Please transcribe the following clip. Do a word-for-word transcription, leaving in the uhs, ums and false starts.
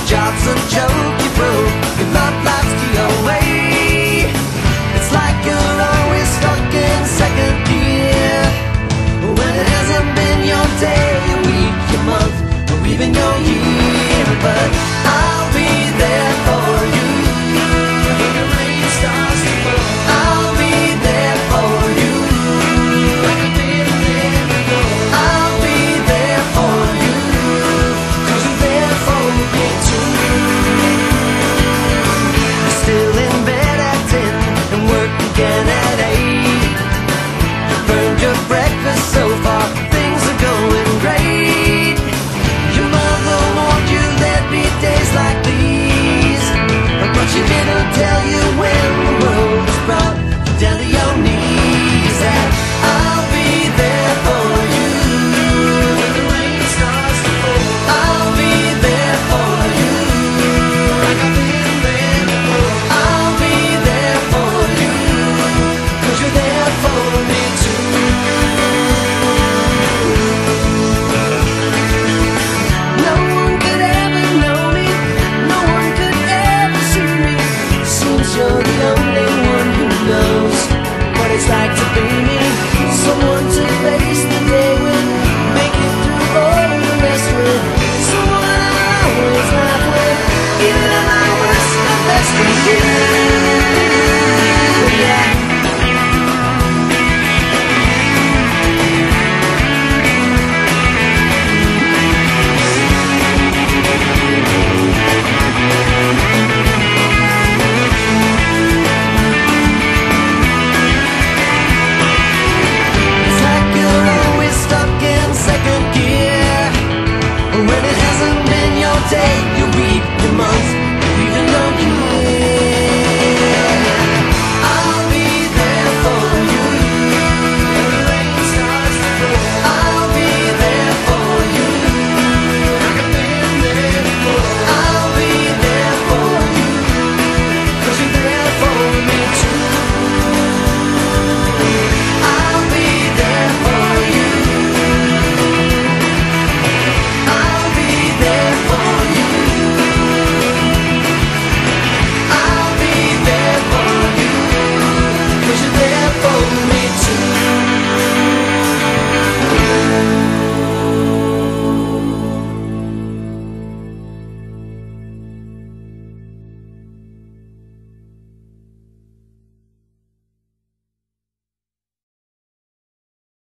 job's a joke, you broke, your love life's the your way. It's like you're always stuck in second gear, when it hasn't been your day, your week, your month, or even your year. But I'll be there for you when the rain starts to fall. I'll be there for you like I've been there before. I'll be there for you, 'cause you're there for me too. You're still in bed at ten and work again at eight. Burned your breakfast so far, things are going great. Your mother warned you there'd be days like these, but she didn't tell you when the world was brought down to your knees. That I'll be there for you when the rain starts to fall. I'll be there for you like I've been there before. I'll be there for you, 'cause you're there for me too. No one could ever know me, no one could ever see me. Seems you're the only one who knows what it's like to be me. Someone to face the day with, make it through all the rest with. Someone I always laugh with, even at my worst, my best with you.